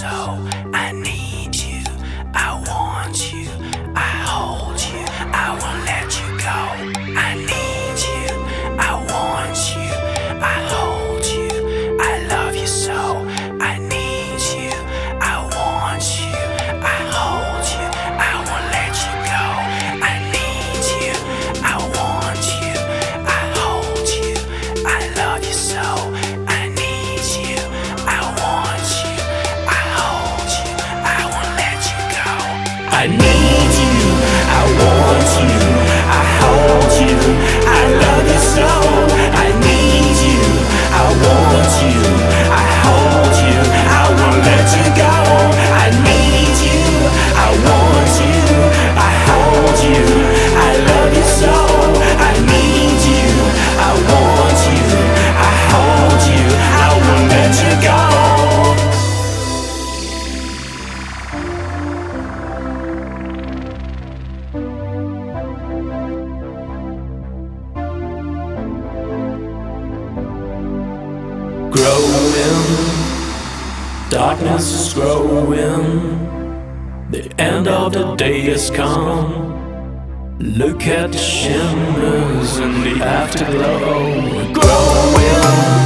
so. I need you, I want you, I hold you, I won't let you go. I need you, I want you, I hold you, I love you so. I need you, I want you, I hold you, I won't let you go. I need you, I want you, I hold you, I love you so. I need you, I want you, I hold you, I won't let you go. I need you, I want you, I hold you, I love you so. I need you, I want you, I hold you, I won't let you go. I need you, I want you, I hold you, I love you so. I need you, I want you, I hold you, I won't let you go. Growing, darkness is growing, the end of the day has come. Look at the shimmers and the afterglow. Growing,